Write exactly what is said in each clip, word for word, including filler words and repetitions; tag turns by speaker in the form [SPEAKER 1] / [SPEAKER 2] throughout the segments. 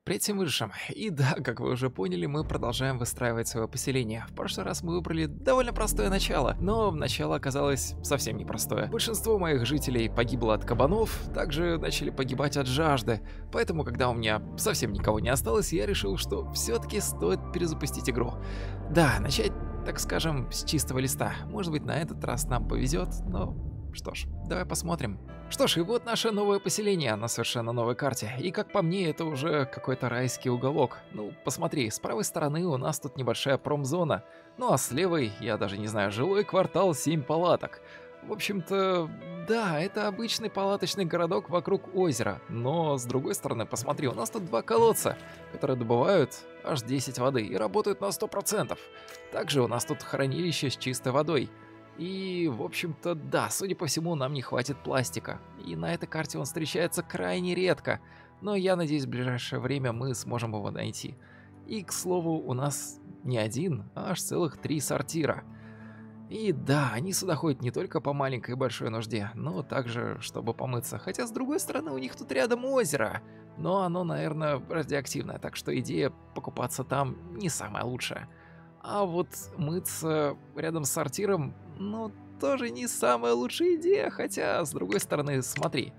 [SPEAKER 1] Привет всем выжившим. И да, как вы уже поняли, мы продолжаем выстраивать свое поселение. В прошлый раз мы выбрали довольно простое начало, но начало оказалось совсем непростое. Большинство моих жителей погибло от кабанов, также начали погибать от жажды. Поэтому, когда у меня совсем никого не осталось, я решил, что все-таки стоит перезапустить игру. Да, начать, так скажем, с чистого листа. Может быть, на этот раз нам повезет, но... Что ж, давай посмотрим. Что ж, и вот наше новое поселение на совершенно новой карте. И как по мне, это уже какой-то райский уголок. Ну, посмотри, с правой стороны у нас тут небольшая промзона. Ну а с левой, я даже не знаю, жилой квартал, семь палаток. В общем-то, да, это обычный палаточный городок вокруг озера. Но с другой стороны, посмотри, у нас тут два колодца, которые добывают аж десять воды и работают на сто процентов. Также у нас тут хранилище с чистой водой. И, в общем-то, да, судя по всему, нам не хватит пластика. И на этой карте он встречается крайне редко. Но я надеюсь, в ближайшее время мы сможем его найти. И, к слову, у нас не один, а аж целых три сортира. И да, они сюда ходят не только по маленькой и большой нужде, но также, чтобы помыться. Хотя, с другой стороны, у них тут рядом озеро. Но оно, наверное, радиоактивное, так что идея покупаться там не самая лучшая. А вот мыться рядом с сортиром, ну, тоже не самая лучшая идея, хотя, с другой стороны, смотри.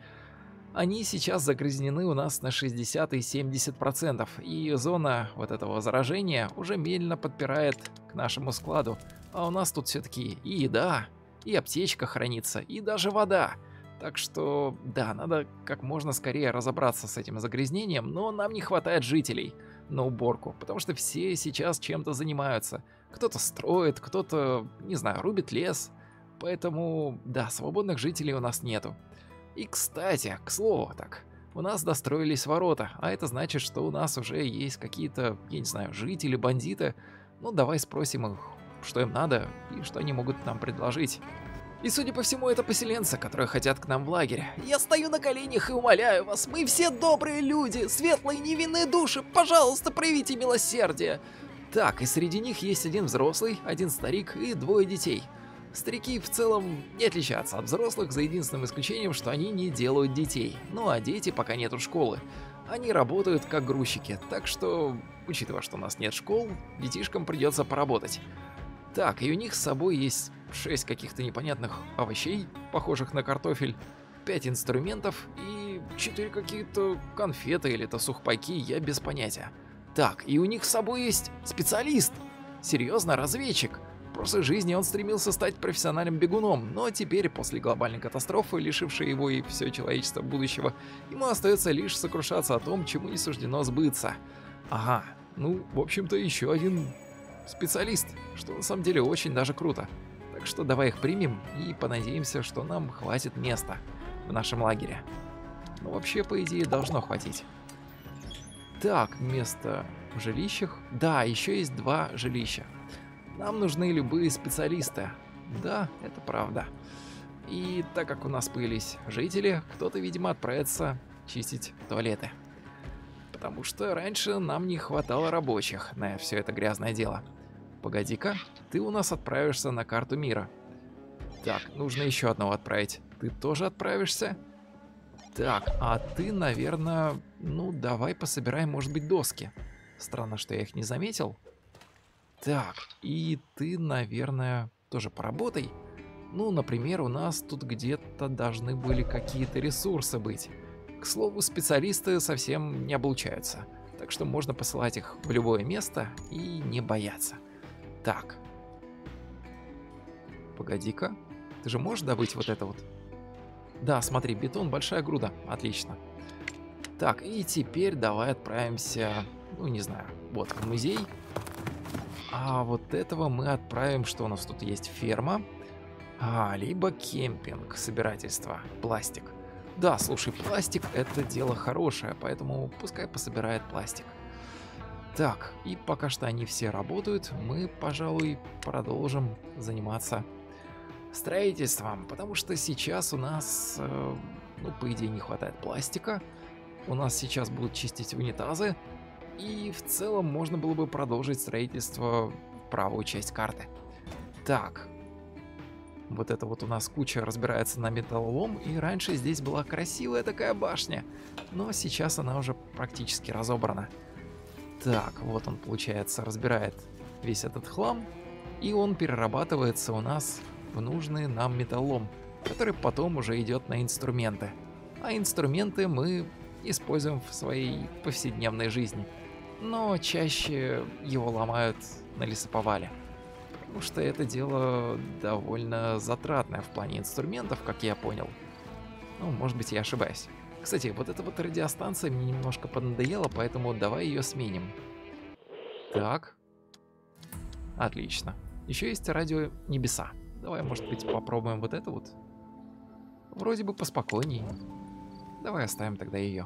[SPEAKER 1] Они сейчас загрязнены у нас на шестьдесят и семьдесят процентов, и зона вот этого заражения уже медленно подпирает к нашему складу. А у нас тут все-таки и еда, и аптечка хранится, и даже вода. Так что, да, надо как можно скорее разобраться с этим загрязнением, но нам не хватает жителей на уборку, потому что все сейчас чем-то занимаются. Кто-то строит, кто-то, не знаю, рубит лес. Поэтому, да, свободных жителей у нас нету. И, кстати, к слову так, у нас достроились ворота, а это значит, что у нас уже есть какие-то, я не знаю, жители, бандиты. Ну, давай спросим их, что им надо и что они могут нам предложить. И, судя по всему, это поселенцы, которые хотят к нам в лагерь. Я стою на коленях и умоляю вас, мы все добрые люди, светлые невинные души, пожалуйста, проявите милосердие. Так, и среди них есть один взрослый, один старик и двое детей. Старики в целом не отличаются от взрослых, за единственным исключением, что они не делают детей. Ну а дети пока нету школы. Они работают как грузчики, так что, учитывая, что у нас нет школ, детишкам придется поработать. Так, и у них с собой есть шесть каких-то непонятных овощей, похожих на картофель, пять инструментов и четыре какие-то конфеты или это сухпайки, я без понятия. Так, и у них с собой есть специалист, серьезно, разведчик. В прошлой жизни он стремился стать профессиональным бегуном, но теперь, после глобальной катастрофы, лишившей его и все человечество будущего, ему остается лишь сокрушаться о том, чему не суждено сбыться. Ага, ну, в общем-то, еще один специалист, что на самом деле очень даже круто. Так что давай их примем и понадеемся, что нам хватит места в нашем лагере. Ну, вообще, по идее, должно хватить. Так, место в жилищах. Да, еще есть два жилища. Нам нужны любые специалисты. Да, это правда. И так как у нас появились жители, кто-то, видимо, отправится чистить туалеты. Потому что раньше нам не хватало рабочих на все это грязное дело. Погоди-ка, ты у нас отправишься на карту мира. Так, нужно еще одного отправить. Ты тоже отправишься? Так, а ты, наверное, ну давай пособираем, может быть, доски. Странно, что я их не заметил. Так, и ты, наверное, тоже поработай. Ну, например, у нас тут где-то должны были какие-то ресурсы быть. К слову, специалисты совсем не облучаются, так что можно посылать их в любое место и не бояться. Так. Погоди-ка. Ты же можешь добыть вот это вот? Да, смотри, бетон, большая груда. Отлично. Так, и теперь давай отправимся, ну не знаю, вот в музей. А вот этого мы отправим, что у нас тут есть, ферма. А, либо кемпинг, собирательство, пластик. Да, слушай, пластик это дело хорошее, поэтому пускай пособирает пластик. Так, и пока что они все работают, мы, пожалуй, продолжим заниматься строительством, потому что сейчас у нас, э, ну, по идее, не хватает пластика. У нас сейчас будут чистить унитазы, и в целом можно было бы продолжить строительство в правую часть карты. Так, Вот это вот у нас куча разбирается на металлолом, и раньше здесь была красивая такая башня, но сейчас она уже практически разобрана. Так, вот он, получается, разбирает весь этот хлам, и он перерабатывается у нас в нужный нам металлолом, который потом уже идет на инструменты. А инструменты мы используем в своей повседневной жизни, но чаще его ломают на лесоповале. Потому что это дело довольно затратное в плане инструментов, как я понял. Ну, может быть, я ошибаюсь. Кстати, вот эта вот радиостанция мне немножко поднадоела, поэтому давай ее сменим. Так. Отлично. Еще есть радио Небеса. Давай, может быть, попробуем вот это вот. Вроде бы поспокойней. Давай оставим тогда ее.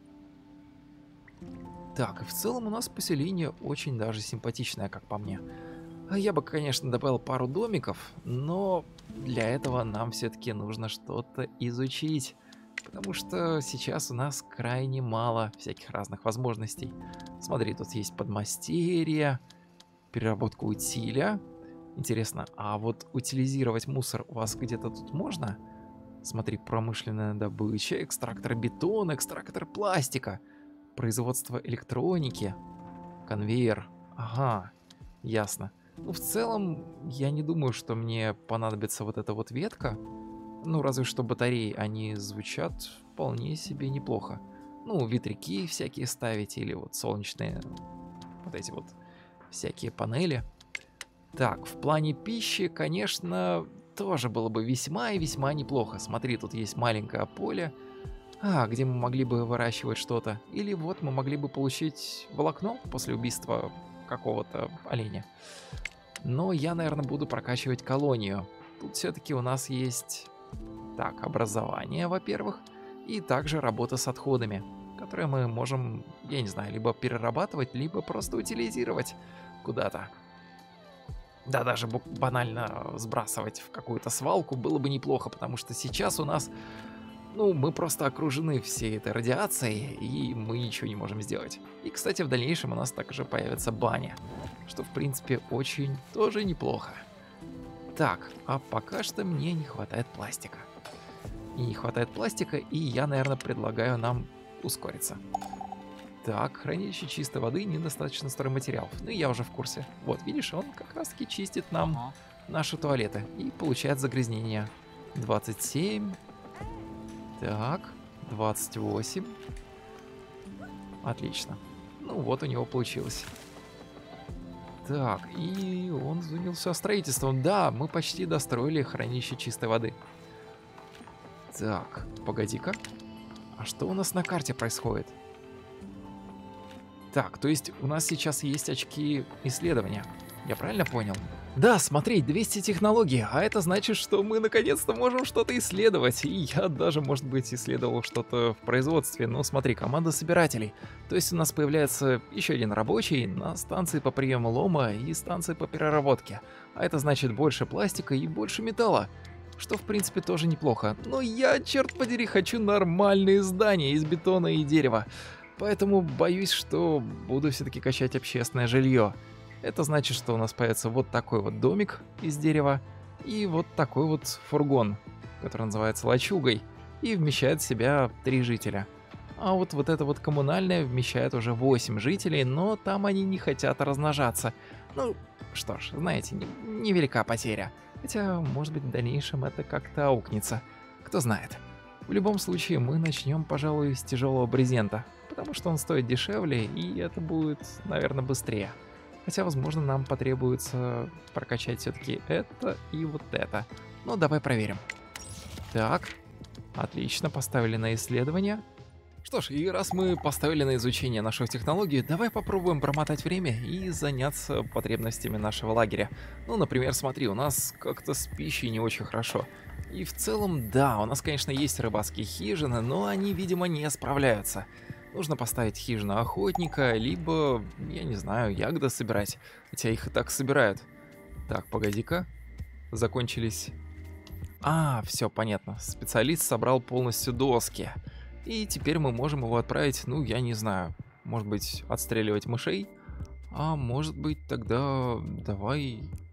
[SPEAKER 1] Так, и в целом у нас поселение очень даже симпатичное, как по мне. Я бы, конечно, добавил пару домиков, но для этого нам все-таки нужно что-то изучить. Потому что сейчас у нас крайне мало всяких разных возможностей. Смотри, тут есть подмастерье, переработка утиля. Интересно, а вот утилизировать мусор у вас где-то тут можно? Смотри, промышленная добыча, экстрактор бетона, экстрактор пластика, производство электроники, конвейер. Ага, ясно. Ну, в целом, я не думаю, что мне понадобится вот эта вот ветка. Ну, разве что батареи, они звучат вполне себе неплохо. Ну, ветряки всякие ставить или вот солнечные вот эти вот всякие панели. Так, в плане пищи, конечно, тоже было бы весьма и весьма неплохо. Смотри, тут есть маленькое поле, а, где мы могли бы выращивать что-то. Или вот мы могли бы получить волокно после убийства какого-то оленя. Но я, наверное, буду прокачивать колонию. Тут все-таки у нас есть, так, образование, во-первых, и также работа с отходами, которые мы можем, я не знаю, либо перерабатывать, либо просто утилизировать куда-то. Да, даже банально сбрасывать в какую-то свалку было бы неплохо, потому что сейчас у нас, ну, мы просто окружены всей этой радиацией, и мы ничего не можем сделать. И, кстати, в дальнейшем у нас также появится баня, что, в принципе, очень тоже неплохо. Так, а пока что мне не хватает пластика. И не хватает пластика, и я, наверное, предлагаю нам ускориться. Так, хранилище чистой воды, недостаточно стройматериалов. Ну, я уже в курсе. Вот, видишь, он как раз-таки чистит нам ага. наши туалеты и получает загрязнение. двадцать семь. Так, двадцать восемь. Отлично. Ну, вот у него получилось. Так, и он занялся строительством. Да, мы почти достроили хранилище чистой воды. Так, погоди-ка. А что у нас на карте происходит? Так, то есть у нас сейчас есть очки исследования. Я правильно понял? Да, смотри, двести технологий, а это значит, что мы наконец-то можем что-то исследовать. И я даже, может быть, исследовал что-то в производстве. Ну, смотри, команда собирателей. То есть у нас появляется еще один рабочий на станции по приему лома и станции по переработке. А это значит больше пластика и больше металла. Что, в принципе, тоже неплохо. Но я, черт подери, хочу нормальные здания из бетона и дерева. Поэтому боюсь, что буду все-таки качать общественное жилье. Это значит, что у нас появится вот такой вот домик из дерева и вот такой вот фургон, который называется лачугой и вмещает в себя три жителя. А вот вот это вот коммунальное вмещает уже восемь жителей, но там они не хотят размножаться. Ну, что ж, знаете, невелика потеря. Хотя, может быть, в дальнейшем это как-то аукнется. Кто знает. В любом случае, мы начнем, пожалуй, с тяжелого брезента, потому что он стоит дешевле, и это будет, наверное, быстрее. Хотя, возможно, нам потребуется прокачать все-таки это и вот это. Но давай проверим. Так, отлично, поставили на исследование. Что ж, и раз мы поставили на изучение нашу технологию, давай попробуем промотать время и заняться потребностями нашего лагеря. Ну, например, смотри, у нас как-то с пищей не очень хорошо. И в целом, да, у нас, конечно, есть рыбацкие хижины, но они, видимо, не справляются. Нужно поставить хижину охотника, либо, я не знаю, ягоды собирать. Хотя их и так собирают. Так, погоди-ка. Закончились. А, все понятно. Специалист собрал полностью доски. И теперь мы можем его отправить, ну, я не знаю, может быть, отстреливать мышей? А может быть, тогда давай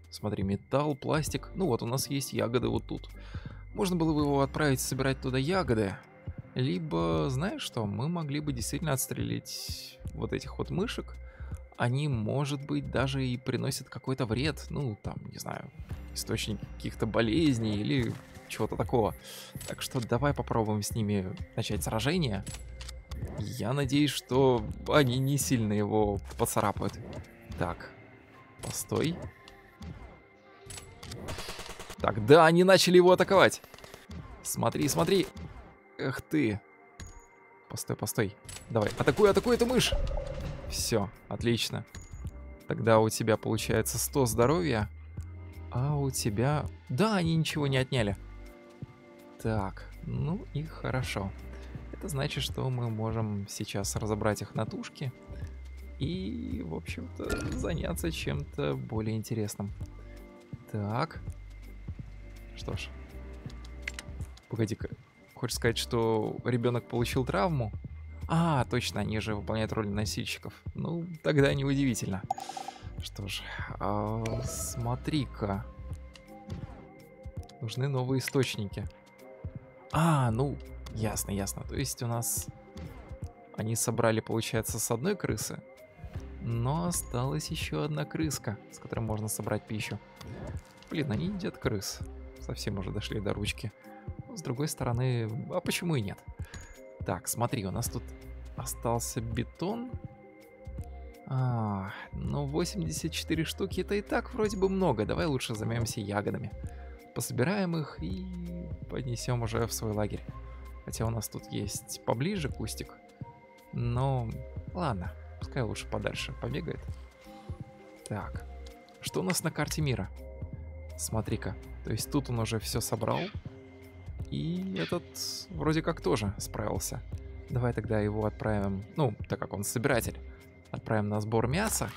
[SPEAKER 1] Смотри, металл, пластик. Ну вот, у нас есть ягоды вот тут. Можно было бы его отправить собирать туда ягоды. Либо, знаешь что, мы могли бы действительно отстрелить вот этих вот мышек. Они, может быть, даже и приносят какой-то вред. Ну, там, не знаю, источник каких-то болезней или чего-то такого. Так что давай попробуем с ними начать сражение. Я надеюсь, что они не сильно его поцарапают. Так, постой. Так, да, они начали его атаковать. Смотри, смотри. Эх ты. Постой, постой. Давай, атакуй, атакуй эту мышь. Все, отлично. Тогда у тебя получается сто здоровья. А у тебя... Да, они ничего не отняли. Так, ну и хорошо. Это значит, что мы можем сейчас разобрать их на тушки. И, в общем-то, заняться чем-то более интересным. Так. Что ж. Погоди-ка. Хочешь сказать, что ребенок получил травму? А, точно, они же выполняют роль носильщиков. Ну, тогда неудивительно. Что ж, а, смотри-ка. Нужны новые источники. А, ну, ясно, ясно. То есть у нас... Они собрали, получается, с одной крысы. Но осталась еще одна крыска, с которой можно собрать пищу. Блин, они едят крыс. Совсем уже дошли до ручки. Но, с другой стороны, а почему и нет? Так, смотри, у нас тут остался бетон. А, ну восемьдесят четыре штуки это и так вроде бы много. Давай лучше займемся ягодами. Пособираем их и поднесем уже в свой лагерь. Хотя у нас тут есть поближе кустик. Но ладно, пускай лучше подальше побегает. Так, что у нас на карте мира? Смотри-ка, то есть тут он уже все собрал. И этот вроде как тоже справился. Давай тогда его отправим, ну, так как он собиратель, отправим на сбор мяса.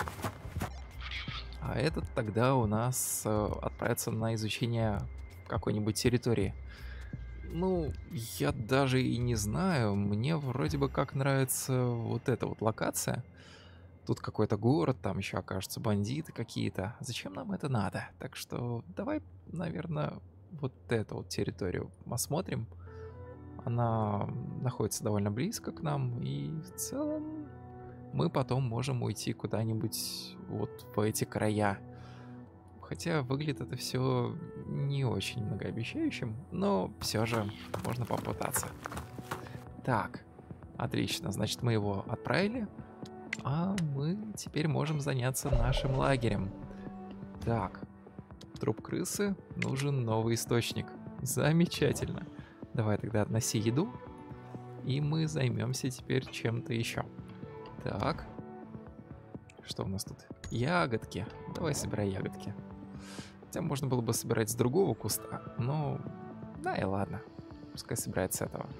[SPEAKER 1] А этот тогда у нас э, отправится на изучение какой-нибудь территории. Ну, я даже и не знаю, мне вроде бы как нравится вот эта вот локация. Тут какой-то город, там еще окажутся бандиты какие-то. Зачем нам это надо? Так что давай, наверное, вот эту вот территорию осмотрим. Она находится довольно близко к нам, и в целом мы потом можем уйти куда-нибудь вот в эти края. Хотя выглядит это все не очень многообещающим, но все же можно попытаться. Так, отлично, значит мы его отправили, а мы теперь можем заняться нашим лагерем. Так, труп крысы, нужен новый источник. Замечательно. Давай тогда относи еду, и мы займемся теперь чем-то еще. Так, что у нас тут? Ягодки. Давай собирай ягодки. Хотя можно было бы собирать с другого куста, но... Да и ладно. Пускай собирает с этого.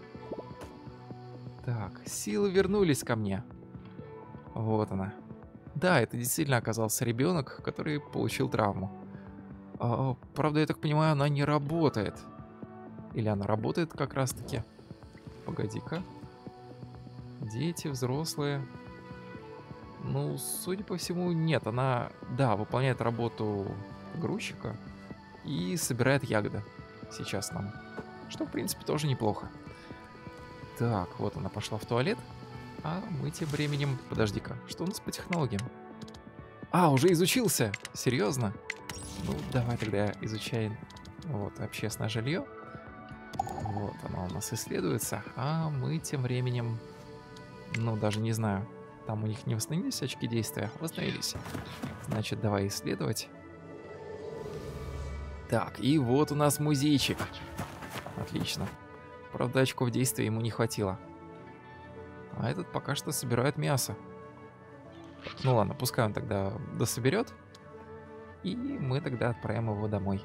[SPEAKER 1] Так, силы вернулись ко мне. Вот она. Да, это действительно оказался ребенок, который получил травму. А, правда, я так понимаю, она не работает. Или она работает как раз-таки? Погоди-ка. Дети, взрослые... Ну, судя по всему, нет. Она, да, выполняет работу грузчика и собирает ягоды сейчас нам. Что, в принципе, тоже неплохо. Так, вот она пошла в туалет. А мы тем временем... Подожди-ка, что у нас по технологиям? А, уже изучился? Серьезно? Ну, давай тогда изучаем вот общественное жилье. Вот оно у нас исследуется. А мы тем временем... Ну, даже не знаю... Там у них не восстановились очки действия? Восстановились. Значит, давай исследовать. Так, и вот у нас музейчик. Отлично. Правда, очков действия ему не хватило. А этот пока что собирает мясо. Ну ладно, пускай он тогда дособерет. И мы тогда отправим его домой.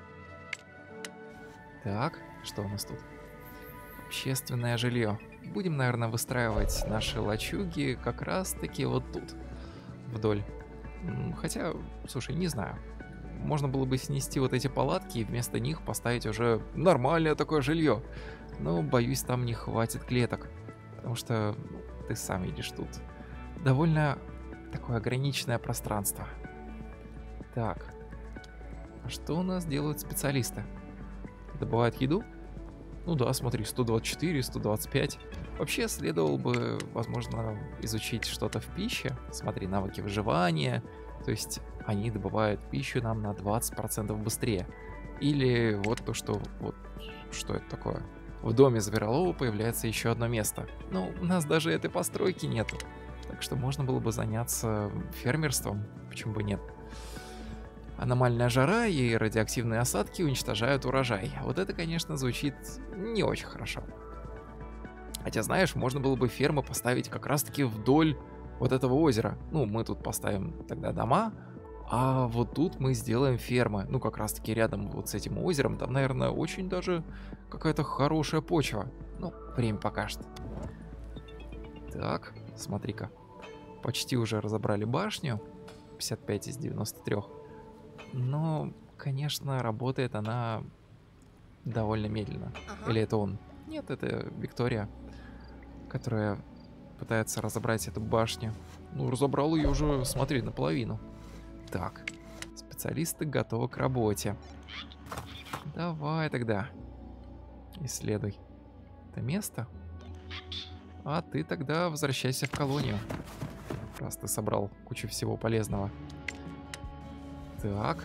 [SPEAKER 1] Так, что у нас тут? Общественное жилье. Будем, наверное, выстраивать наши лачуги как раз-таки вот тут, вдоль. Хотя, слушай, не знаю. Можно было бы снести вот эти палатки и вместо них поставить уже нормальное такое жилье. Но, боюсь, там не хватит клеток. Потому что, ты сам видишь, тут довольно такое ограниченное пространство. Так, А что у нас делают специалисты? Добывают еду? Ну да, смотри, сто двадцать четыре, сто двадцать пять. Вообще следовало бы, возможно, изучить что-то в пище. Смотри, навыки выживания. То есть они добывают пищу нам на двадцать процентов быстрее. Или вот то, что... Вот что это такое? В доме Зверолова появляется еще одно место. Но у нас даже этой постройки нету. Так что можно было бы заняться фермерством. Почему бы нет? Аномальная жара и радиоактивные осадки уничтожают урожай. Вот это, конечно, звучит не очень хорошо. Хотя, знаешь, можно было бы фермы поставить как раз-таки вдоль вот этого озера. Ну, мы тут поставим тогда дома, а вот тут мы сделаем фермы. Ну, как раз-таки рядом вот с этим озером. Там, наверное, очень даже какая-то хорошая почва. Ну, время покажет. Так, смотри-ка. Почти уже разобрали башню. пятьдесят пять из девяноста трёх. Но, конечно, работает она довольно медленно.
[SPEAKER 2] Ага.
[SPEAKER 1] Или это он? Нет, это Виктория, которая пытается разобрать эту башню. Ну, разобрал ее уже, смотри, наполовину. Так, специалисты готовы к работе. Давай тогда. Исследуй это место. А ты тогда возвращайся в колонию. Раз ты собрал кучу всего полезного. Так.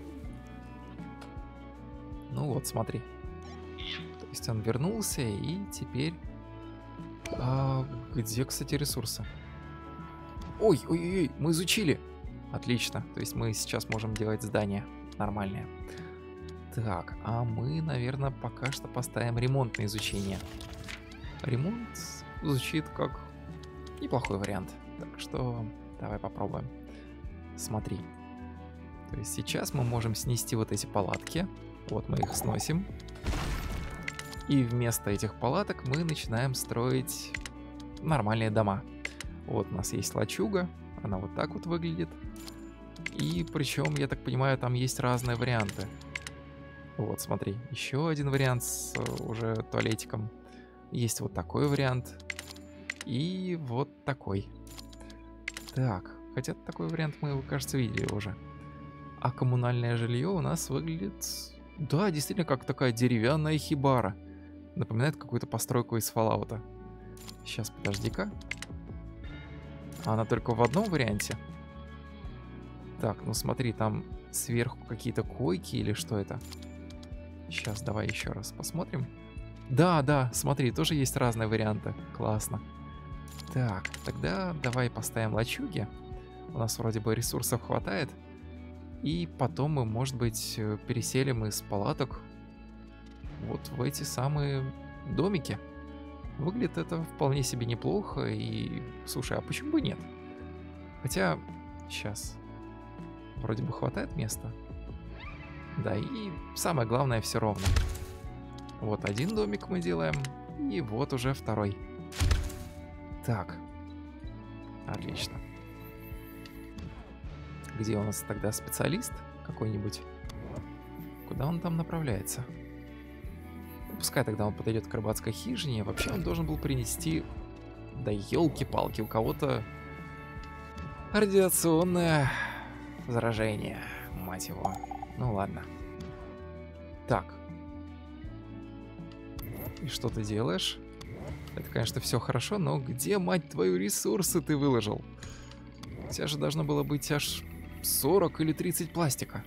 [SPEAKER 1] Ну вот, смотри. То есть он вернулся, и теперь... А, где, кстати, ресурсы? Ой, ой, ой, мы изучили. Отлично. То есть мы сейчас можем делать здания нормальные. Так, а мы, наверное, пока что поставим ремонт на изучение. Ремонт звучит как неплохой вариант. Так что давай попробуем. Смотри. То есть сейчас мы можем снести вот эти палатки. Вот мы их сносим. И вместо этих палаток мы начинаем строить нормальные дома. Вот у нас есть лачуга. Она вот так вот выглядит. И причем, я так понимаю, там есть разные варианты. Вот, смотри. Еще один вариант с уже туалетиком. Есть вот такой вариант. И вот такой. Так. Хотя такой вариант мы, кажется, видели уже. А коммунальное жилье у нас выглядит... Да, действительно, как такая деревянная хибара. Напоминает какую-то постройку из Fallout. Сейчас, подожди-ка. Она только в одном варианте? Так, ну смотри, там сверху какие-то койки или что это? Сейчас, давай еще раз посмотрим. Да, да, смотри, тоже есть разные варианты. Классно. Так, тогда давай поставим лачуги. У нас вроде бы ресурсов хватает. И потом мы, может быть, переселим из палаток вот в эти самые домики. Выглядит это вполне себе неплохо. И, слушай, а почему бы нет? Хотя, сейчас. Вроде бы хватает места. Да, и самое главное, все ровно. Вот один домик мы делаем. И вот уже второй. Так. Отлично. Где у нас тогда специалист какой-нибудь? Куда он там направляется? Ну, пускай тогда он подойдет к рыбацкой хижине. Вообще он должен был принести... Да елки-палки, у кого-то радиационное заражение, мать его. Ну ладно. Так. И что ты делаешь? Это, конечно, все хорошо, но где, мать твою, ресурсы ты выложил? У тебя же должно было быть аж сорок или тридцать пластика.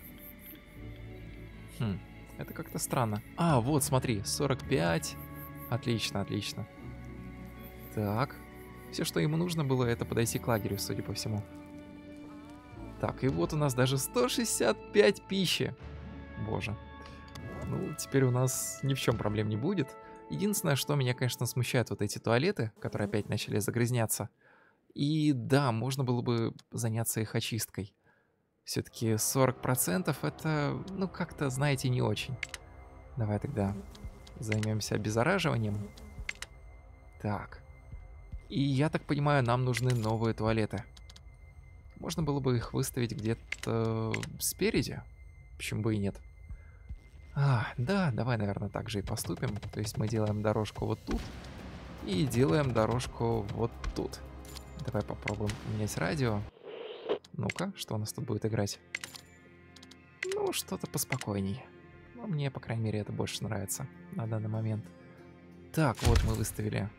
[SPEAKER 1] Хм, это как-то странно. А, вот, смотри, сорок пять. Отлично, отлично. Так. Все, что ему нужно было, это подойти к лагерю, судя по всему. Так, и вот у нас даже сто шестьдесят пять пищи. Боже. Ну, теперь у нас ни в чем проблем не будет. Единственное, что меня, конечно, смущает, вот эти туалеты, которые опять начали загрязняться. И да, можно было бы заняться их очисткой. Все-таки сорок процентов это, ну, как-то, знаете, не очень. Давай тогда займемся обеззараживанием. Так. И я так понимаю, нам нужны новые туалеты. Можно было бы их выставить где-то спереди. Почему бы и нет? А, да, давай, наверное, так же и поступим. То есть мы делаем дорожку вот тут. И делаем дорожку вот тут. Давай попробуем поменять радио. Ну-ка, что у нас тут будет играть? Ну, что-то поспокойней. Но мне, по крайней мере, это больше нравится на данный момент. Так, вот мы выставили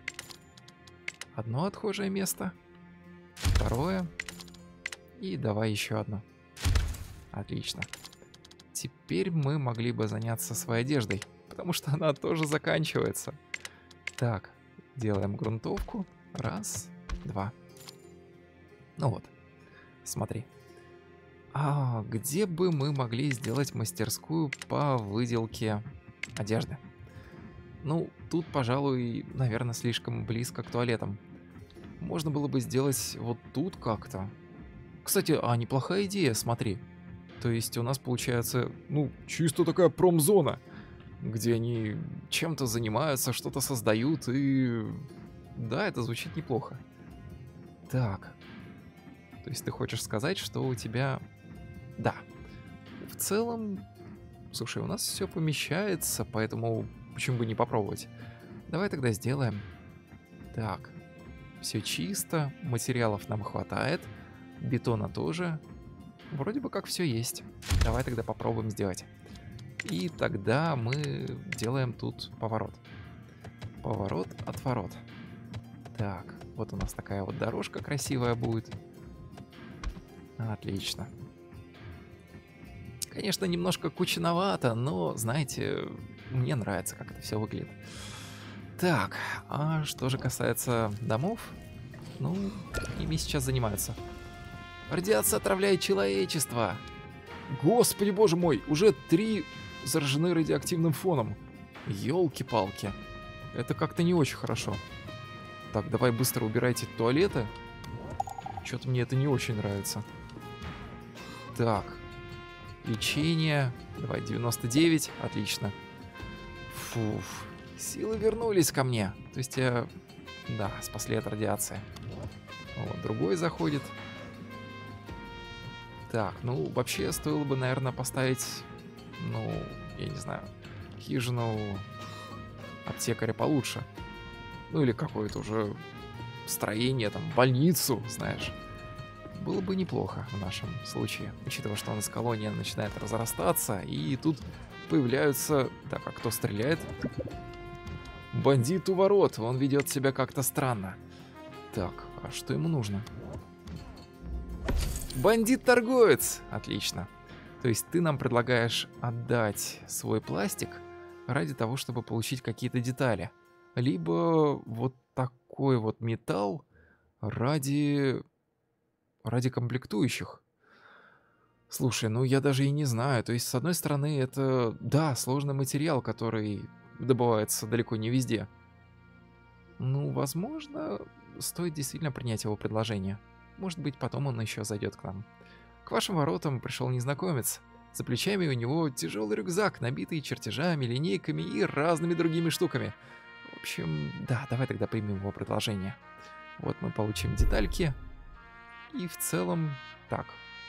[SPEAKER 1] одно отхожее место, второе, и давай еще одно. Отлично. Теперь мы могли бы заняться своей одеждой, потому что она тоже заканчивается. Так, делаем грунтовку. Раз, два. Ну вот, смотри. А где бы мы могли сделать мастерскую по выделке одежды? Ну, тут, пожалуй, наверное, слишком близко к туалетам. Можно было бы сделать вот тут как-то. Кстати, а неплохая идея, смотри. То есть у нас получается, ну, чисто такая промзона, где они чем-то занимаются, что-то создают, и... Да, это звучит неплохо. Так. То есть ты хочешь сказать, что у тебя... Да. В целом... Слушай, у нас все помещается, поэтому почему бы не попробовать? Давай тогда сделаем. Так. Все чисто, материалов нам хватает, бетона тоже. Вроде бы как все есть. Давай тогда попробуем сделать. И тогда мы делаем тут поворот. Поворот, отворот. Так, вот у нас такая вот дорожка красивая будет. Отлично. Конечно, немножко кучновато, но, знаете, мне нравится, как это все выглядит. Так, а что же касается домов? Ну, ими сейчас занимаются. Радиация отравляет человечество. Господи боже мой, уже три заражены радиоактивным фоном. Ёлки-палки. Это как-то не очень хорошо. Так, давай быстро убирайте туалеты. Что-то мне это не очень нравится. Так. Лечение. Давай, девяносто девять. Отлично. Фуф. Силы вернулись ко мне. То есть, я... да, спасли от радиации. Вот, другой заходит. Так, ну, вообще, стоило бы, наверное, поставить, ну, я не знаю, хижину аптекаря получше. Ну, или какое-то уже строение, там, больницу, знаешь. Было бы неплохо в нашем случае, учитывая, что у нас колония начинает разрастаться, и тут появляются... Так, а кто стреляет? Бандит у ворот, он ведет себя как-то странно. Так, а что ему нужно? Бандит-торговец! Отлично. То есть ты нам предлагаешь отдать свой пластик ради того, чтобы получить какие-то детали. Либо вот такой вот металл ради... ради комплектующих. Слушай, ну я даже и не знаю. То есть, с одной стороны, это, да, сложный материал, который добывается далеко не везде. Ну, возможно, стоит действительно принять его предложение. Может быть, потом он еще зайдет к нам. К вашим воротам пришел незнакомец. За плечами у него тяжелый рюкзак, набитый чертежами, линейками и разными другими штуками. В общем, да, давай тогда примем его предложение. Вот мы получим детальки. И в целом... Так.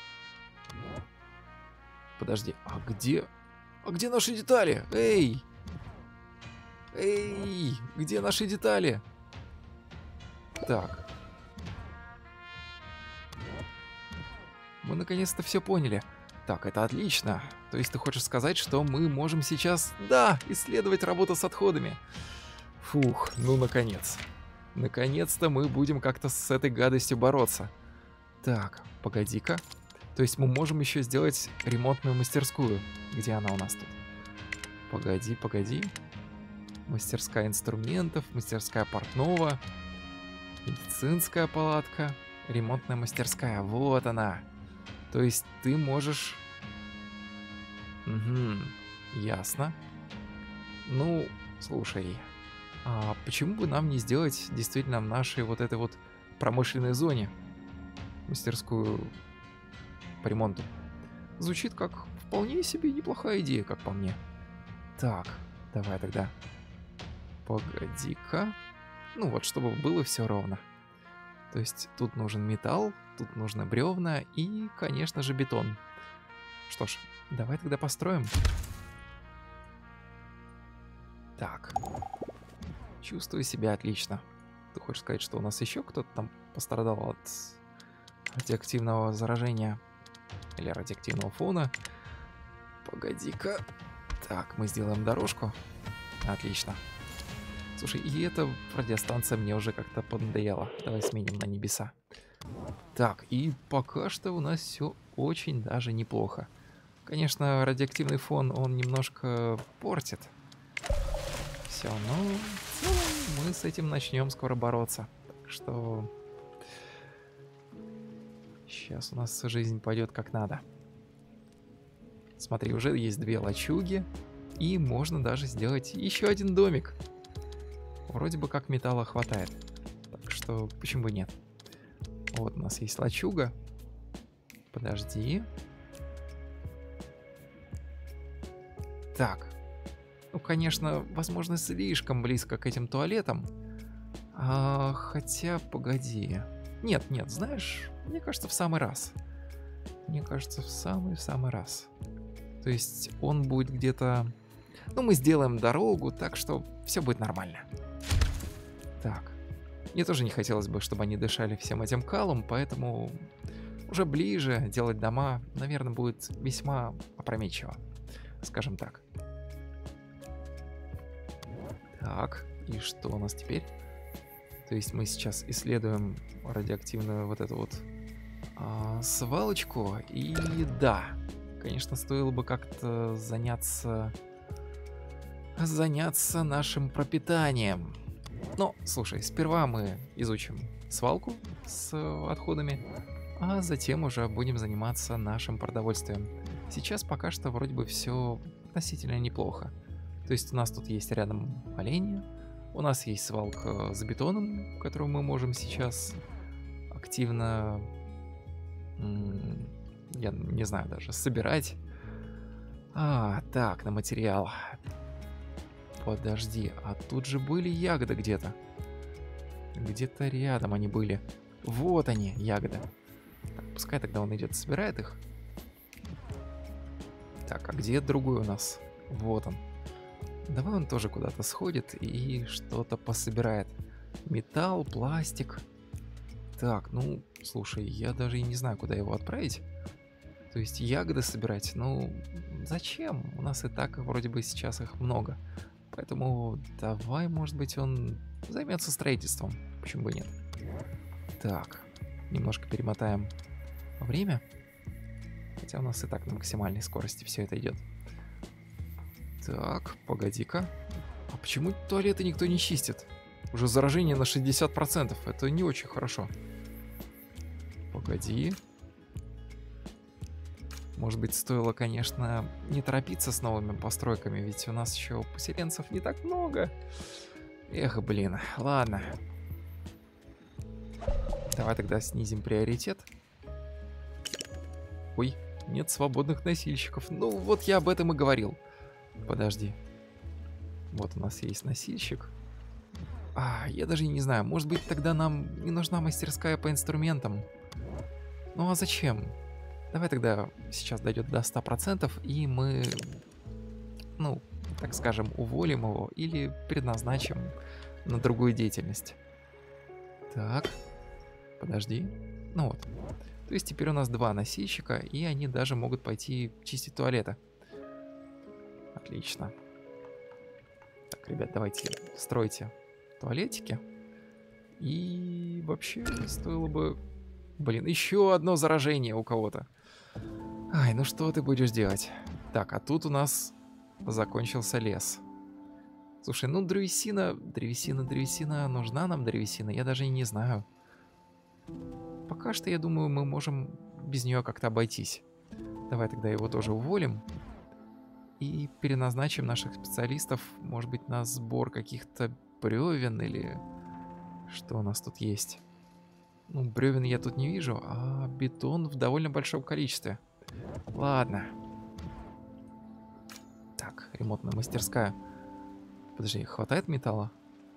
[SPEAKER 1] Подожди, а где... А где наши детали? Эй! Эй! Где наши детали? Так. Мы наконец-то все поняли. Так, это отлично. То есть ты хочешь сказать, что мы можем сейчас, да, исследовать работу с отходами. Фух, ну наконец. Наконец-то мы будем как-то с этой гадостью бороться. Так, погоди-ка. То есть мы можем еще сделать ремонтную мастерскую. Где она у нас тут? Погоди, погоди. Мастерская инструментов, мастерская портного, медицинская палатка, ремонтная мастерская. Вот она. То есть ты можешь... Угу, ясно. Ну, слушай, а почему бы нам не сделать действительно в нашей вот этой вот промышленной зоне мастерскую по ремонту? Звучит как вполне себе неплохая идея, как по мне. Так, давай тогда. Погоди-ка. Ну вот, чтобы было все ровно. То есть тут нужен металл, тут нужно бревна и, конечно же, бетон. Что ж, давай тогда построим. Так. Чувствую себя отлично. Ты хочешь сказать, что у нас еще кто-то там пострадал от радиоактивного заражения или радиоактивного фона? Погоди-ка. Так, мы сделаем дорожку. Отлично. Слушай, и эта радиостанция мне уже как-то поднадоела. Давай сменим на небеса. Так, и пока что у нас все очень даже неплохо. Конечно, радиоактивный фон, он немножко портит. Все, но в целом мы с этим начнем скоро бороться. Так что сейчас у нас жизнь пойдет как надо. Смотри, уже есть две лачуги, и можно даже сделать еще один домик. Вроде бы как металла хватает, так что почему бы нет? Вот у нас есть лачуга. Подожди. Так. Ну, конечно, возможно, слишком близко к этим туалетам. А, хотя, погоди. Нет, нет, знаешь, мне кажется, в самый раз. Мне кажется, в самый-самый раз. То есть он будет где-то... Ну, мы сделаем дорогу, так что все будет нормально. Так. Мне тоже не хотелось бы, чтобы они дышали всем этим калом, поэтому уже ближе делать дома, наверное, будет весьма опрометчиво. Скажем так. Так, и что у нас теперь? То есть мы сейчас исследуем радиоактивную вот эту вот а, свалочку. И да, конечно, стоило бы как-то заняться... Заняться нашим пропитанием. Но, слушай, сперва мы изучим свалку с отходами, а затем уже будем заниматься нашим продовольствием. Сейчас пока что вроде бы все относительно неплохо. То есть у нас тут есть рядом олени, у нас есть свалка с бетоном, которую мы можем сейчас активно, я не знаю даже, собирать. А, так, на материал. Подожди, а тут же были ягоды где-то. Где-то рядом они были. Вот они, ягоды. Так, пускай тогда он идет, собирает их. Так, а где другой у нас? Вот он. Давай он тоже куда-то сходит и что-то пособирает. Металл, пластик. Так, ну, слушай, я даже и не знаю, куда его отправить. То есть ягоды собирать, ну, зачем? У нас и так вроде бы сейчас их много. Поэтому давай, может быть, он займется строительством. Почему бы нет? Так, немножко перемотаем время. Хотя у нас и так на максимальной скорости все это идет. Так, погоди-ка. А почему туалеты никто не чистит? Уже заражение на шестьдесят процентов. Это не очень хорошо. Погоди. Может быть, стоило, конечно, не торопиться с новыми постройками, ведь у нас еще поселенцев не так много. Эх, блин, ладно. Давай тогда снизим приоритет. Ой, нет свободных носильщиков. Ну, вот я об этом и говорил. Подожди. Вот у нас есть носильщик. А, я даже не знаю, может быть, тогда нам не нужна мастерская по инструментам. Ну, а зачем? Давай тогда сейчас дойдет до ста процентов, и мы, ну, так скажем, уволим его или предназначим на другую деятельность. Так, подожди. Ну вот. То есть теперь у нас два носильщика, и они даже могут пойти чистить туалеты. Отлично. Так, ребят, давайте стройте туалетики. И вообще стоило бы... Блин, еще одно заражение у кого-то. Ай, ну что ты будешь делать? Так, а тут у нас закончился лес. Слушай, ну древесина, древесина, древесина, нужна нам древесина? Я даже и не знаю. Пока что, я думаю, мы можем без нее как-то обойтись. Давай тогда его тоже уволим. И переназначим наших специалистов, может быть, на сбор каких-то бревен или... Что у нас тут есть? Ну, бревен я тут не вижу, а бетон в довольно большом количестве. Ладно. Так, ремонтная мастерская. Подожди, хватает металла?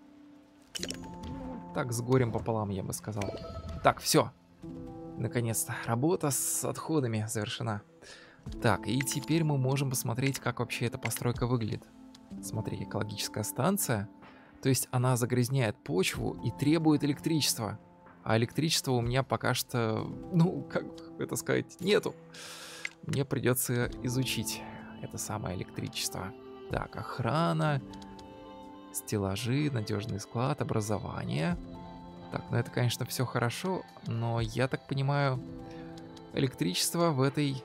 [SPEAKER 1] Так, с горем пополам, я бы сказал. Так, все. Наконец-то. Работа с отходами завершена. Так, и теперь мы можем посмотреть, как вообще эта постройка выглядит. Смотри, экологическая станция. То есть она загрязняет почву и требует электричества. А электричества у меня пока что, ну, как это сказать, нету. Мне придется изучить это самое электричество. Так, охрана, стеллажи, надежный склад, образование. Так, ну это, конечно, все хорошо, но я так понимаю, электричества в этой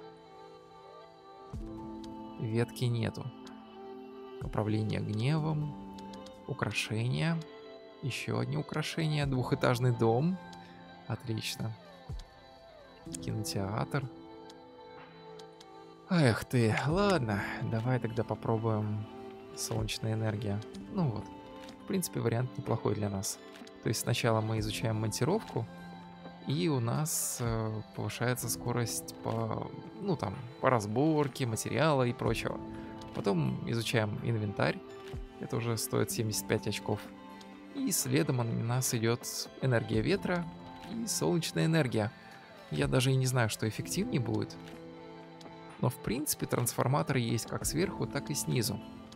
[SPEAKER 1] ветке нету. Управление гневом, украшения, еще одни украшения, двухэтажный дом. Отлично. Кинотеатр. Эх ты, ладно, давай тогда попробуем солнечная энергия. Ну вот, в принципе, вариант неплохой для нас. То есть сначала мы изучаем монтировку, и у нас э, повышается скорость по, ну там, по разборке материала и прочего. Потом изучаем инвентарь, это уже стоит семьдесят пять очков. И следом у нас идет энергия ветра и солнечная энергия. Я даже и не знаю, что эффективнее будет. Но в принципе трансформаторы есть как сверху, так и снизу.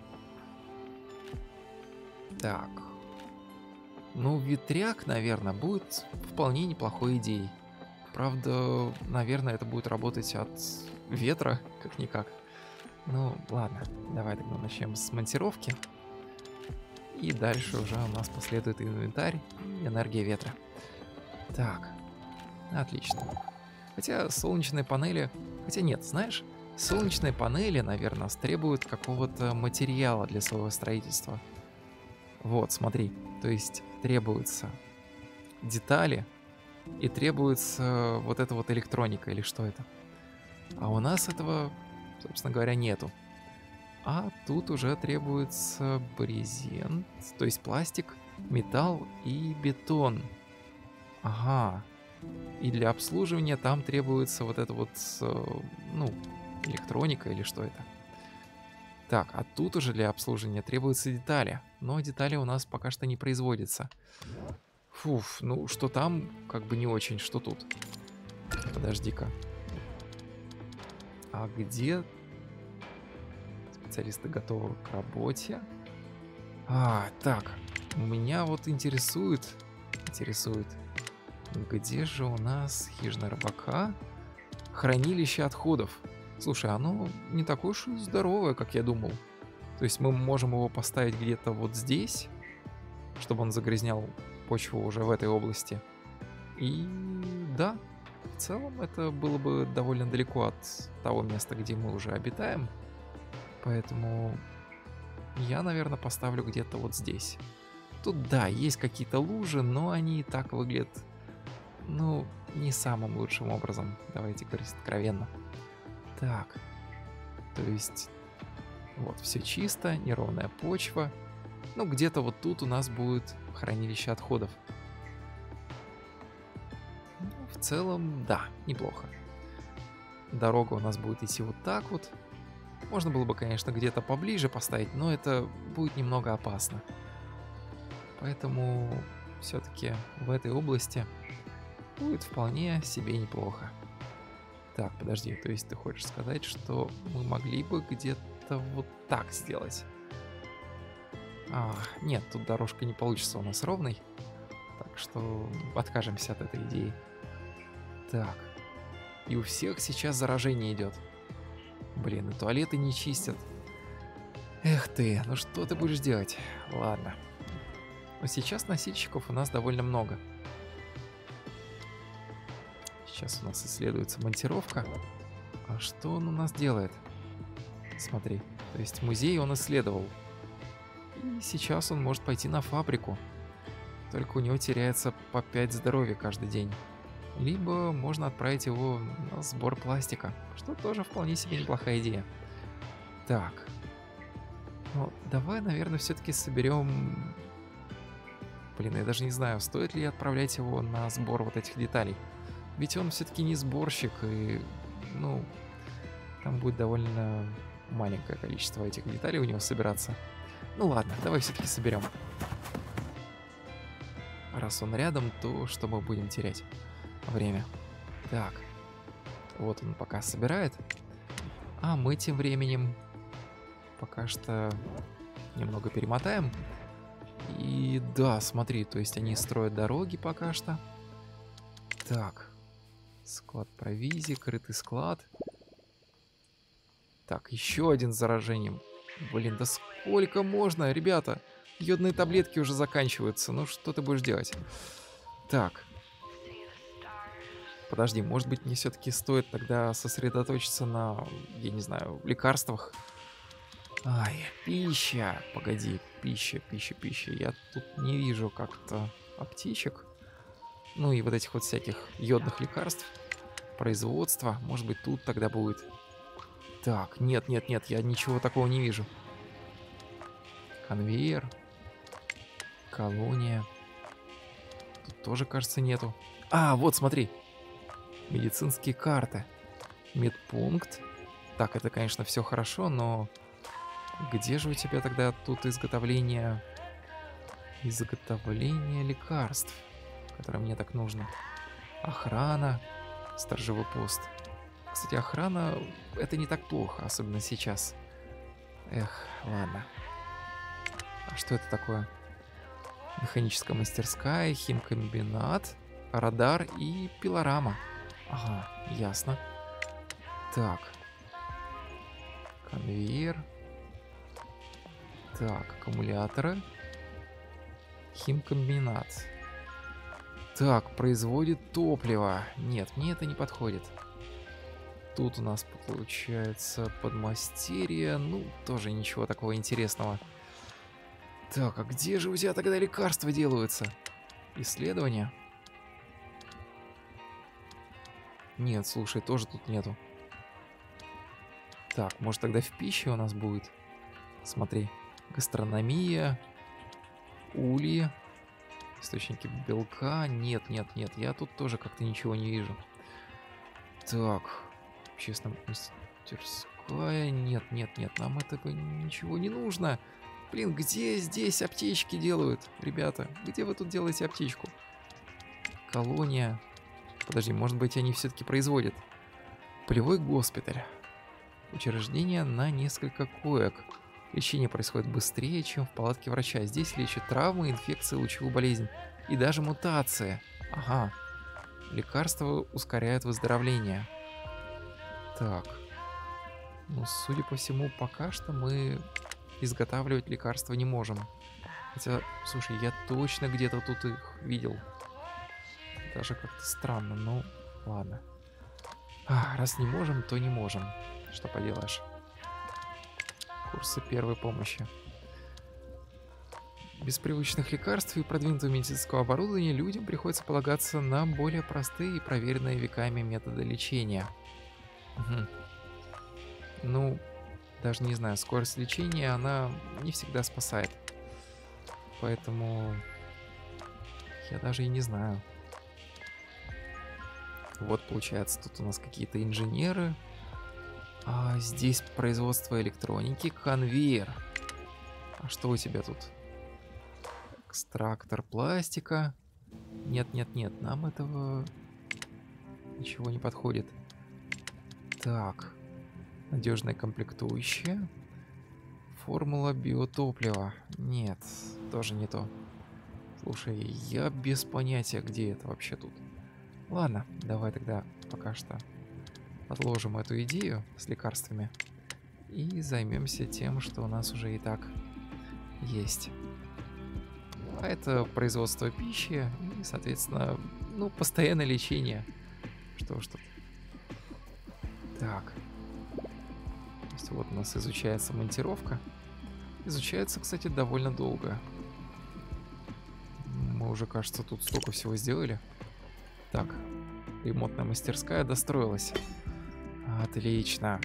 [SPEAKER 1] Так. Ну, ветряк, наверное, будет вполне неплохой идеей. Правда, наверное, это будет работать от ветра, как-никак. Ну, ладно, давай тогда начнем с монтировки. И дальше уже у нас последует инвентарь и энергия ветра. Так, отлично. Хотя солнечные панели... Хотя нет, знаешь, солнечные панели, наверное, требуют какого-то материала для своего строительства. Вот, смотри. То есть требуются детали и требуется вот эта вот электроника или что это. А у нас этого, собственно говоря, нету. А тут уже требуется брезент, то есть пластик, металл и бетон. Ага. И для обслуживания там требуется вот это вот, ну, электроника или что это. Так, а тут уже для обслуживания требуются детали. Но детали у нас пока что не производятся. Фуф, ну что там, как бы не очень, что тут. Подожди-ка. А где... Специалисты готовы к работе. А, так. Меня вот интересует... Интересует... Где же у нас хижина рыбака? Хранилище отходов. Слушай, оно не такое уж и здоровое, как я думал. То есть мы можем его поставить где-то вот здесь, чтобы он загрязнял почву уже в этой области. И да, в целом это было бы довольно далеко от того места, где мы уже обитаем. Поэтому я, наверное, поставлю где-то вот здесь. Тут, да, есть какие-то лужи, но они и так выглядят, ну, не самым лучшим образом. Давайте говорить откровенно. Так, то есть, вот, все чисто, неровная почва. Ну, где-то вот тут у нас будет хранилище отходов. Ну, в целом, да, неплохо. Дорога у нас будет идти вот так вот. Можно было бы, конечно, где-то поближе поставить, но это будет немного опасно. Поэтому все-таки в этой области будет вполне себе неплохо. Так, подожди, то есть ты хочешь сказать, что мы могли бы где-то вот так сделать? А, нет, тут дорожка не получится у нас ровной. Так что откажемся от этой идеи. Так. И у всех сейчас заражение идет. Блин, и туалеты не чистят. Эх ты, ну что ты будешь делать? Ладно. Но сейчас носильщиков у нас довольно много. Сейчас у нас исследуется монтировка. А что он у нас делает? Смотри, то есть музей он исследовал. И сейчас он может пойти на фабрику. Только у него теряется по пять здоровья каждый день. Либо можно отправить его на сбор пластика, что тоже вполне себе неплохая идея. Так. Ну, давай, наверное, все-таки соберем... Блин, я даже не знаю, стоит ли отправлять его на сбор вот этих деталей. Ведь он все-таки не сборщик, и, ну, там будет довольно маленькое количество этих деталей у него собираться. Ну ладно, давай все-таки соберем. Раз он рядом, то что мы будем терять? Время. Так. Вот он пока собирает. А мы тем временем пока что немного перемотаем. И да, смотри, то есть они строят дороги пока что. Так. Склад провизии, крытый склад. Так, еще один с заражением. Блин, да сколько можно, ребята? Йодные таблетки уже заканчиваются. Ну, что ты будешь делать? Так. Подожди, может быть, мне все-таки стоит тогда сосредоточиться на, я не знаю, лекарствах? Ай, пища. Погоди, пища, пища, пища. Я тут не вижу как-то аптечек. Ну и вот этих вот всяких йодных лекарств. Производство. Может быть, тут тогда будет. Так, нет, нет, нет, я ничего такого не вижу. Конвейер. Колония. Тут тоже, кажется, нету. А, вот, смотри. Медицинские карты. Медпункт. Так, это, конечно, все хорошо, но... Где же у тебя тогда тут изготовление... Изготовление лекарств, которые мне так нужно? Охрана. Сторожевой пост. Кстати, охрана... Это не так плохо, особенно сейчас. Эх, ладно. А что это такое? Механическая мастерская, химкомбинат, радар и пилорама. Ага, ясно. Так. Конвейер. Так, аккумуляторы. Химкомбинат. Так, производит топливо. Нет, мне это не подходит. Тут у нас получается подмастерье. Ну, тоже ничего такого интересного. Так, а где же у тебя тогда лекарства делаются? Исследования? Нет, слушай, тоже тут нету. Так, может тогда в пище у нас будет? Смотри. Гастрономия. Ульи. Источники белка. Нет, нет, нет. Я тут тоже как-то ничего не вижу. Так. Общественная мастерская. Нет, нет, нет. Нам этого ничего не нужно. Блин, где здесь аптечки делают? Ребята, где вы тут делаете аптечку? Колония. Подожди, может быть, они все-таки производят. Полевой госпиталь. Учреждение на несколько коек. Лечение происходит быстрее, чем в палатке врача. Здесь лечат травмы, инфекции, лучевую болезнь и даже мутации. Ага. Лекарства ускоряют выздоровление. Так. Ну, судя по всему, пока что мы изготавливать лекарства не можем. Хотя, слушай, я точно где-то тут их видел. Даже как-то странно, ну ладно. А, раз не можем, то не можем. Что поделаешь. Курсы первой помощи. Без привычных лекарств и продвинутого медицинского оборудования людям приходится полагаться на более простые и проверенные веками методы лечения. Угу. Ну, даже не знаю, скорость лечения, она не всегда спасает. Поэтому я даже и не знаю. Вот, получается, тут у нас какие-то инженеры. А здесь производство электроники, конвейер. А что у тебя тут? Экстрактор пластика. Нет, нет, нет, нам этого ничего не подходит. Так. Надежное комплектующее. Формула биотоплива. Нет, тоже не то. Слушай, я без понятия, где это вообще тут. Ладно, давай тогда пока что отложим эту идею с лекарствами и займемся тем, что у нас уже и так есть. А это производство пищи и, соответственно, ну, постоянное лечение. Что ж тут. Так. То есть вот у нас изучается монтировка. Изучается, кстати, довольно долго. Мы уже, кажется, тут столько всего сделали. Так, ремонтная мастерская достроилась. Отлично.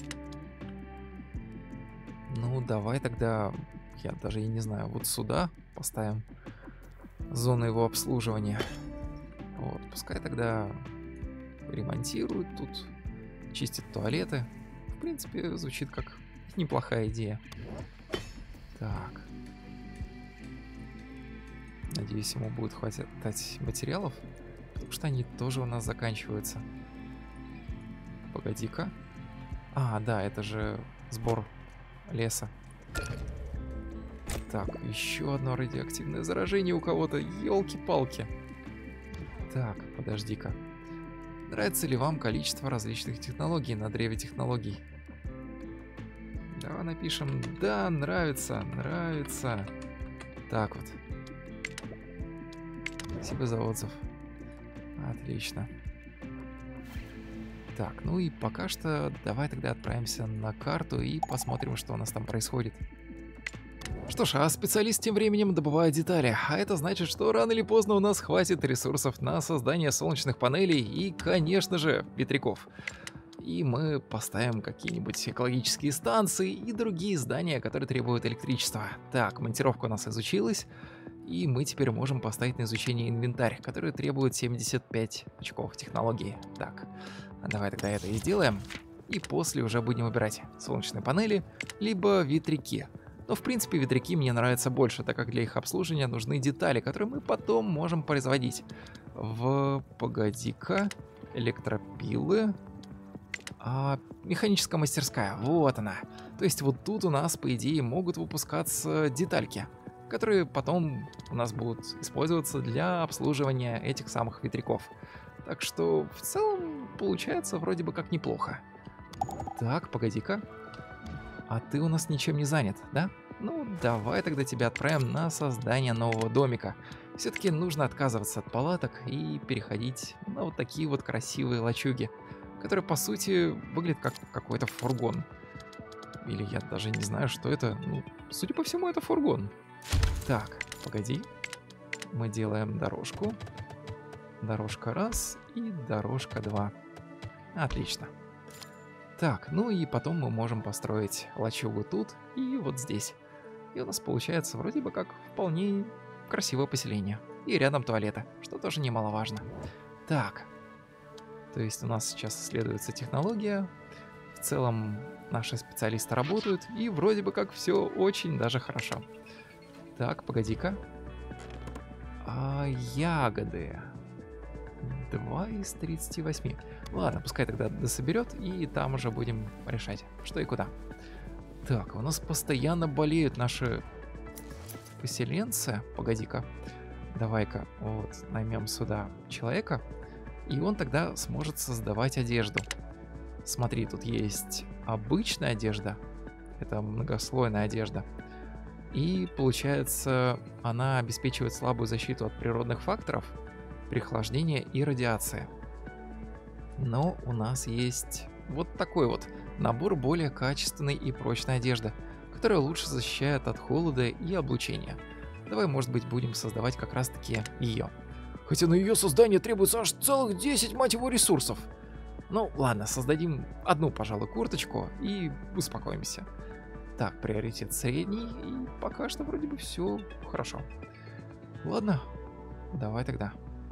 [SPEAKER 1] Ну, давай тогда, я даже и не знаю, вот сюда поставим зону его обслуживания. Вот, пускай тогда ремонтируют тут, чистят туалеты. В принципе, звучит как неплохая идея. Так. Надеюсь, ему будет хватать материалов, потому что они тоже у нас заканчиваются. Погоди-ка. А, да, это же сбор леса. Так, еще одно радиоактивное заражение у кого-то. Ёлки-палки. Так, подожди-ка. Нравится ли вам количество различных технологий на древе технологий? Давай напишем, да, нравится, нравится. Так вот. Спасибо за отзыв. Отлично. Так, ну и пока что давай тогда отправимся на карту и посмотрим, что у нас там происходит. Что ж, а специалист тем временем добывает детали, а это значит, что рано или поздно у нас хватит ресурсов на создание солнечных панелей и, конечно же, ветряков. И мы поставим какие-нибудь экологические станции и другие здания, которые требуют электричества. Так, монтировка у нас изучилась, и мы теперь можем поставить на изучение инвентарь, который требует семьдесят пять очков технологии. Так, давай тогда это и сделаем, и после уже будем выбирать солнечные панели, либо ветряки. Но в принципе ветряки мне нравятся больше, так как для их обслуживания нужны детали, которые мы потом можем производить. В... Погоди-ка, электропилы... А, механическая мастерская, вот она. То есть вот тут у нас, по идее, могут выпускаться детальки, которые потом у нас будут использоваться для обслуживания этих самых ветряков. Так что в целом получается вроде бы как неплохо. Так, погоди-ка. А ты у нас ничем не занят, да? Ну, давай тогда тебя отправим на создание нового домика. Все-таки нужно отказываться от палаток и переходить на вот такие вот красивые лачуги, который, по сути, выглядит как какой-то фургон. Или я даже не знаю, что это. Ну, судя по всему, это фургон. Так, погоди. Мы делаем дорожку. Дорожка раз и дорожка два. Отлично. Так, ну и потом мы можем построить лачугу тут и вот здесь. И у нас получается вроде бы как вполне красивое поселение. И рядом туалеты, что тоже немаловажно. Так. То есть у нас сейчас исследуется технология, в целом наши специалисты работают, и вроде бы как все очень даже хорошо. Так, погоди-ка. А, ягоды. два из тридцати восьми. Ладно, пускай тогда дособерет, и там уже будем решать, что и куда. Так, у нас постоянно болеют наши поселенцы. Погоди-ка. Давай-ка вот наймем сюда человека. И он тогда сможет создавать одежду. Смотри, тут есть обычная одежда. Это многослойная одежда. И получается, она обеспечивает слабую защиту от природных факторов, прихлаждения и радиации. Но у нас есть вот такой вот набор более качественной и прочной одежды, которая лучше защищает от холода и облучения. Давай, может быть, будем создавать как раз таки ее. Хотя на ее создание требуется аж целых десять, мать его, ресурсов. Ну, ладно, создадим одну, пожалуй, курточку и успокоимся. Так, приоритет средний, и пока что вроде бы все хорошо. Ладно, давай тогда.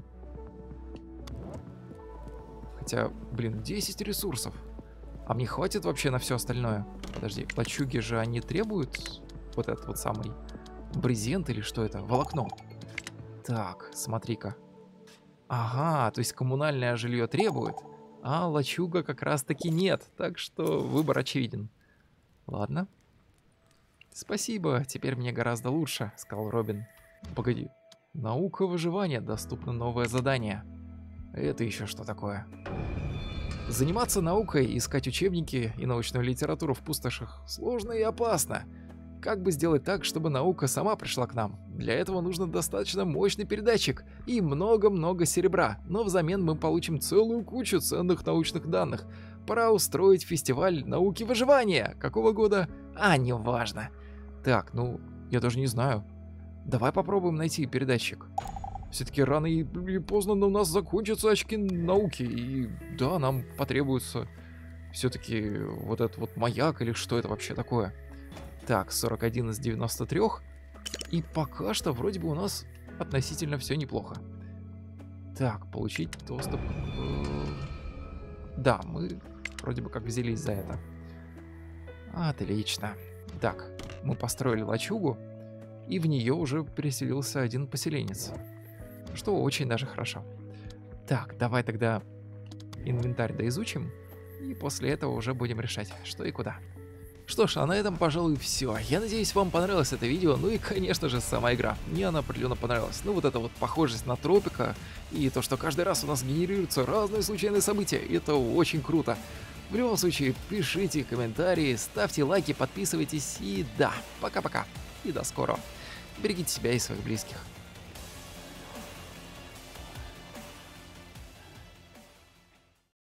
[SPEAKER 1] Хотя, блин, десять ресурсов. А мне хватит вообще на все остальное? Подожди, лачуги же они требуют вот этот вот самый брезент или что это? Волокно. Так, смотри-ка. Ага, то есть коммунальное жилье требует, а лачуга как раз-таки нет, так что выбор очевиден. Ладно. Спасибо, теперь мне гораздо лучше, сказал Робин. Погоди, наука выживания, доступно новое задание. Это еще что такое? Заниматься наукой, искать учебники и научную литературу в пустошах сложно и опасно. Как бы сделать так, чтобы наука сама пришла к нам? Для этого нужно достаточно мощный передатчик и много-много серебра, но взамен мы получим целую кучу ценных научных данных. Пора устроить фестиваль науки выживания. Какого года? А, неважно. Так, ну, я даже не знаю. Давай попробуем найти передатчик. Все-таки рано или поздно у нас закончатся очки науки, и да, нам потребуется все-таки вот этот вот маяк или что это вообще такое. Так, сорок один из девяноста трёх. И пока что вроде бы у нас относительно все неплохо. Так, получить доступ к... Да, мы вроде бы как взялись за это. Отлично. Так, мы построили лачугу, и в нее уже переселился один поселенец. Что очень даже хорошо. Так, давай тогда инвентарь доизучим, и после этого уже будем решать, что и куда. Что ж, а на этом, пожалуй, все. Я надеюсь, вам понравилось это видео, ну и, конечно же, сама игра. Мне она определенно понравилась. Ну, вот эта вот похожесть на Тропика, и то, что каждый раз у нас генерируются разные случайные события, это очень круто. В любом случае, пишите комментарии, ставьте лайки, подписывайтесь и да, пока-пока и до скорого. Берегите себя и своих близких.